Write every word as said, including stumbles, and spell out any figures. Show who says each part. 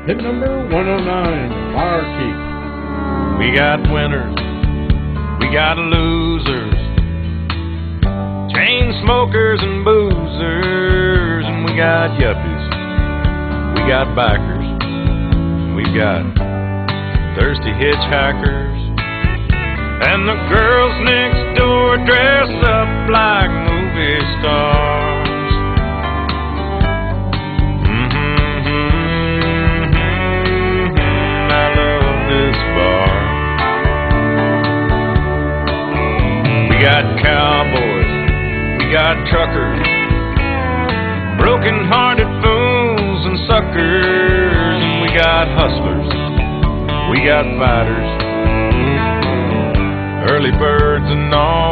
Speaker 1: Hit number one oh nine, Barkeep.
Speaker 2: We got winners, we got losers, chain smokers and boozers, and we got yuppies, we got bikers, we've got thirsty hitchhikers, and the girls next door dress up like movie stars. We got cowboys, we got truckers, broken-hearted fools and suckers, and we got hustlers, we got fighters, early birds and all